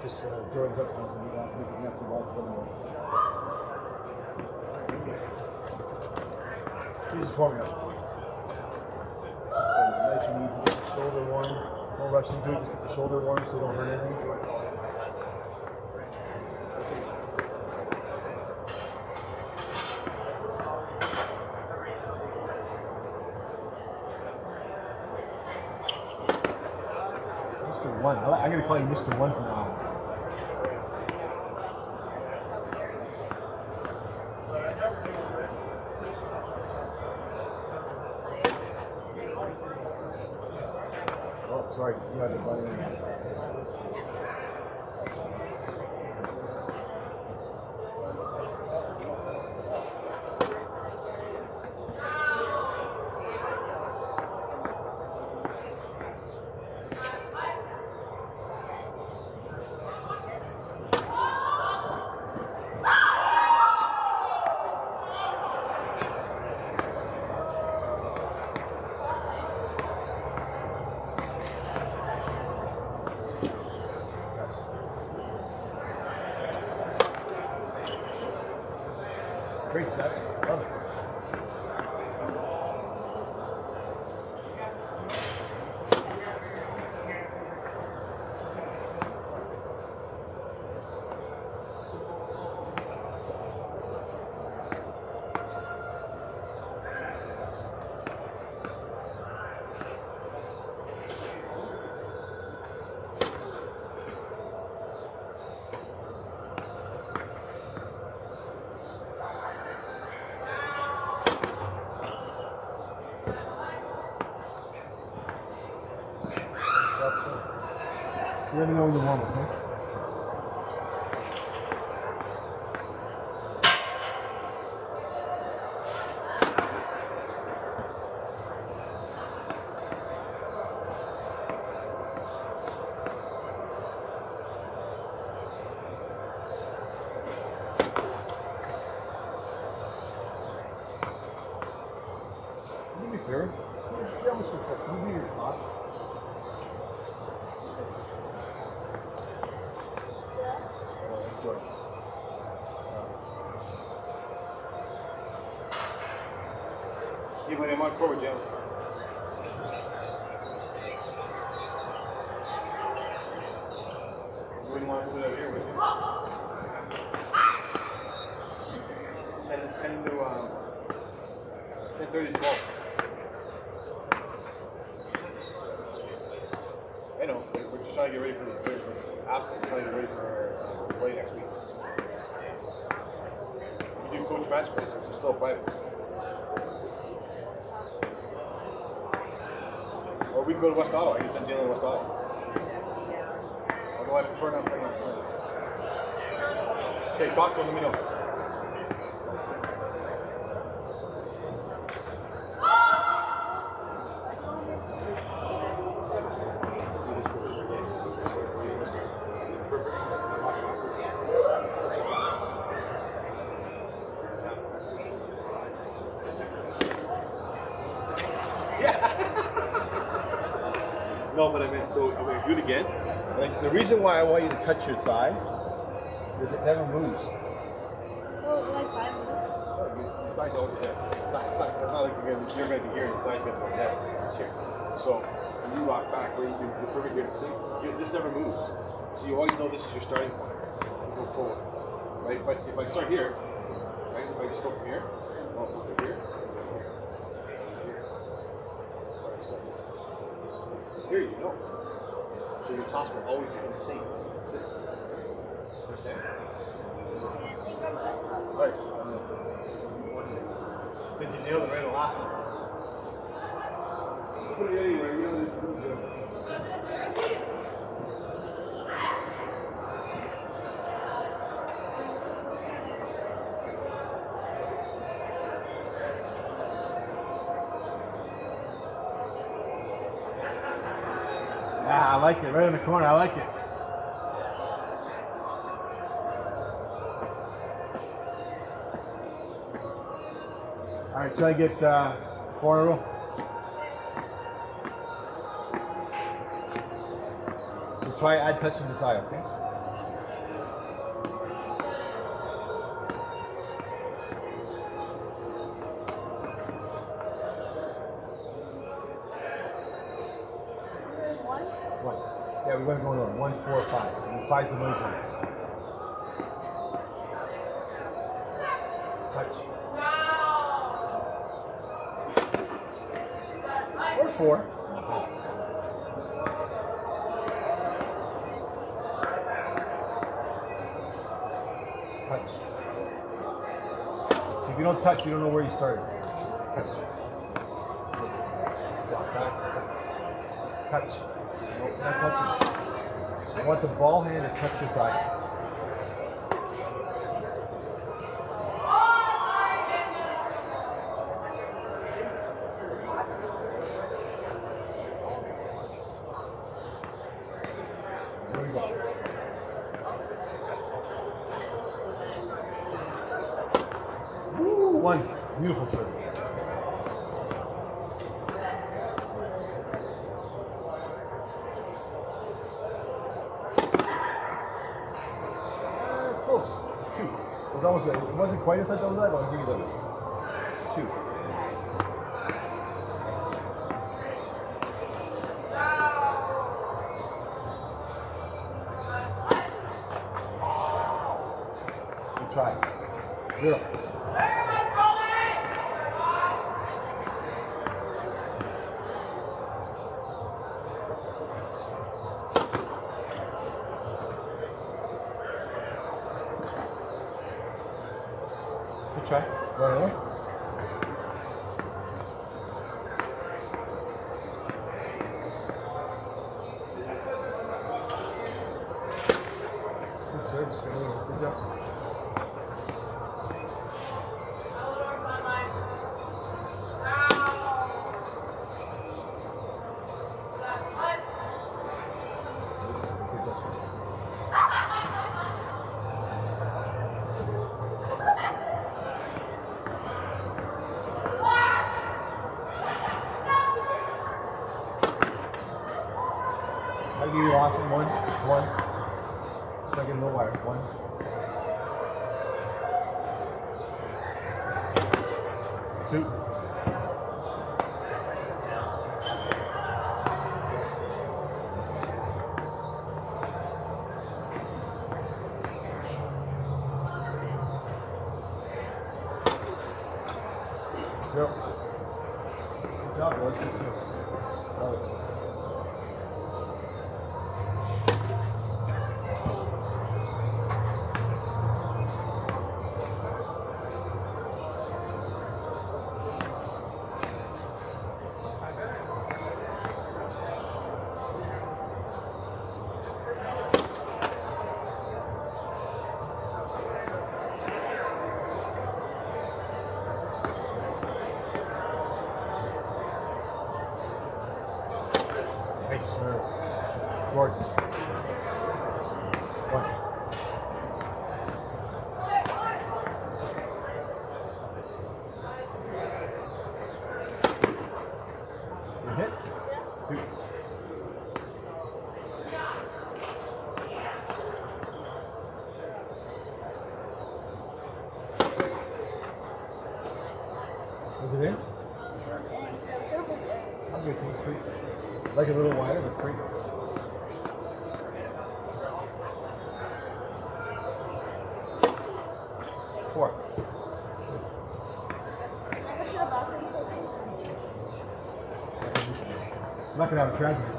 Just Jordan's up on the last week against the ball for them. He's just warming up. Nice and easy, get the shoulder warm. No rush into it, just get the shoulder warm so you don't hurt anything. Mr. One. I'm going to call you Mr. One from now on. Oh, sorry, you had to buy in. Great set. Love it. You let me know when you warm up, okay? Can you be fair? See how much you put. Can you do your thoughts? You went in my forward, Jim. What do you want to put it over here with you? 10 to 10:30 to 12. I know, we're just trying to get ready for the Aspen, trying to get ready for play next week. We do coach match play, so it's still private. Or we can go to West Ottawa. I can send Jalen to West Ottawa. Although I prefer not playing on play. Okay, talk to him, let me know. No, but I mean, so I'm going to do it again. Like, the reason why I want you to touch your thigh is it never moves. Well, like 5 minutes. Your thigh's over there. It's not like you're going to be here and your thigh's going to go there. It's here. So when you rock back, where you do the perfect here to sleep, this never moves. So you always know this is your starting point. You go forward, right? But if I start here, right? If I just go from here, well, what's it here? Here you go. So your toss will always become the same, consistent. Understand? Alright. Did you nail the right on the last one? Put it anywhere, you know this is good. Yeah, I like it. Right in the corner. I like it. All right, try to get 4 in a row. So try add touching the thigh, okay? Yeah, we're going to go on 1, 4, 5. And 5's the money point. Touch. Or 4. Touch. See, if you don't touch, you don't know where you started. Touch. Touch. Nope, not touching. I want the ball hand to touch your thigh. There we go. Woo, 1. Beautiful serve. Close. 2. It was almost, it wasn't quite as touch on that, but I'll give you that. 2. Good try. 0. Good try. Right away. Good serve. Good job. I'll give you off in 1, 1. Second, no wire. 1. Two. Yep. Good job, boys. Good serve. Love it. Nice serve. Gorgeous. 1. Good hit. 2. Was it in? I'll give it 3. Like a little wider, but 3. 4. I'm not going to have a tragedy.